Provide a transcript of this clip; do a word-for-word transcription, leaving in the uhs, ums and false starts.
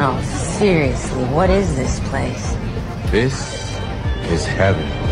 Oh, seriously, what is this place? This is heaven.